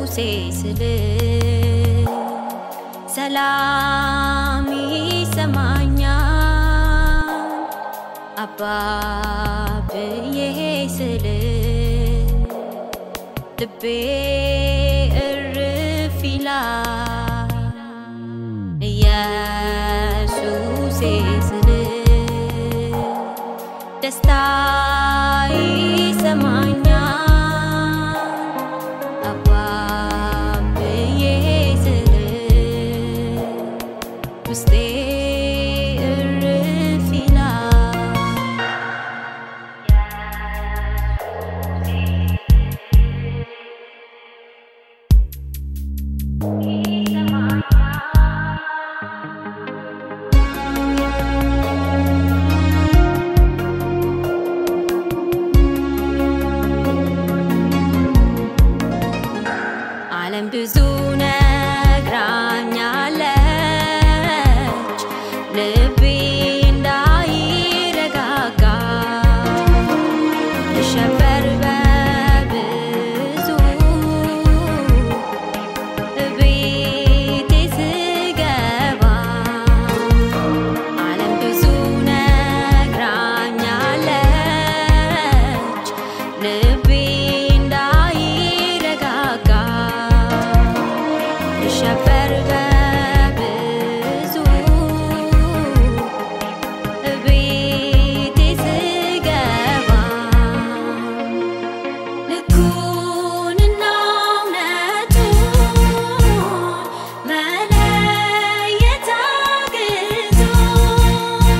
ስል ሰላም ይሰማኛል አባ ብዬ ስል ልቤ እርፍ ይላል ኢየሱሴ ስል ደስታ ይሰማኛል አባ ብዬ ስል ውስጤ እርፍ ይላል ዓለም ብዙ ነግራኛለች ልቤ እንዳይረጋጋ ልሸበር በብዙ ቤቴ ስገባ ዓለም ብዙ ነግራኛለች ልቤ እንዳይረጋጋ ልሸበር በብዙ ቤቴ ስገባ ልኩንና እውነቱን መለየት አቅቶኝ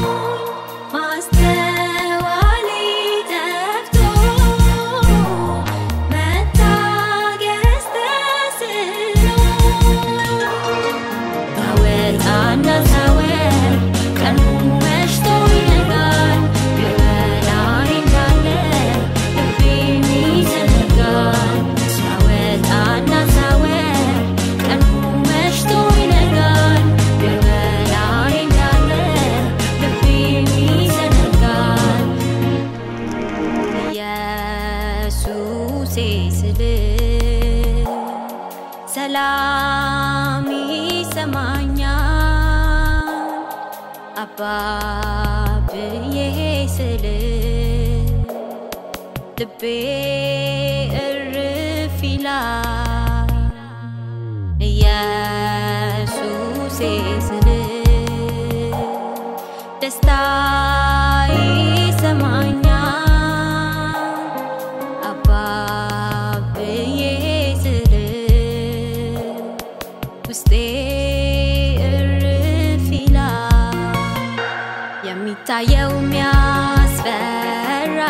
ማስተዋሌ ጠፍቶ መታገስ ተስኖኝ ታወጣና ታወር ቀኑ መሽቶ ይነጋል በበላይ እንዳለ ልቤን ይዘነጋል ታወጣና ታወር ቀኑ መሽቶ ይነጋል በበላይ እንዳለ ልቤን ይዘነጋል ኢየሱሴ ስል ሰላም ይሰማኛል አባ ብዬ ስል ልቤ እርፍ ይላል ኢየሱሴ ስል ደስታ ይሰማኛል አባ ብዬ ስል ውስጤ እርፍ ይላል የሚታየው የሚያስፈራ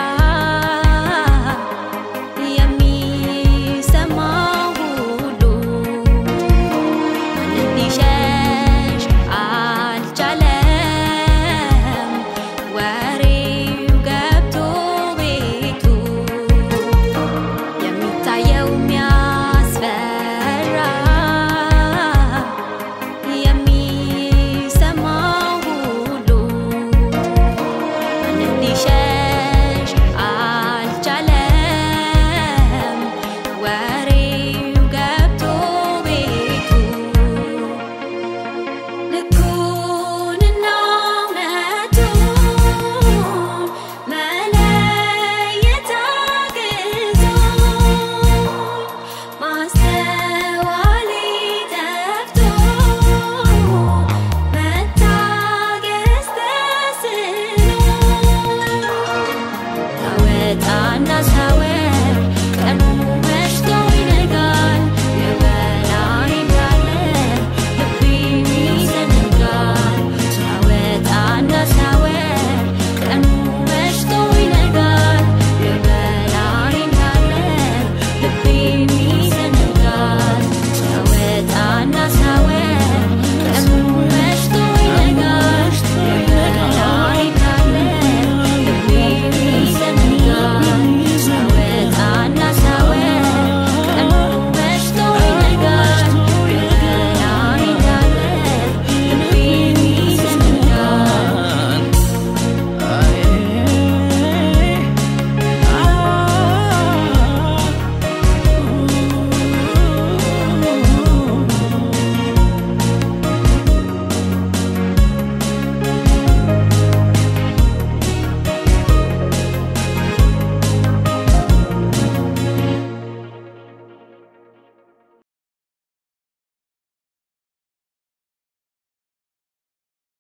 የሚሰማው ሁሉ ማንም ሊሸሽ አልቻለም ወሬው ገብቶ ቤቱ የሚታየው የሚያስፈራ የሚሰማው ሁሉ ማንም ሊሸሽ አልቻለም ወሬው ገብቶ ቤቱ ልኩንና እውነቱን መለየት አቅቶኝ ማስተዋሌ ጠፍቶ መታገስ ተስኖኝ ታወጣና ታወር ቀኑ መሽቶ ይነጋል የበላይ እንዳለ ልቤን ይዘነጋል ታወጣና ታወር ቀኑ መሽቶ ይነጋል የበላይ እንዳለ ልቤን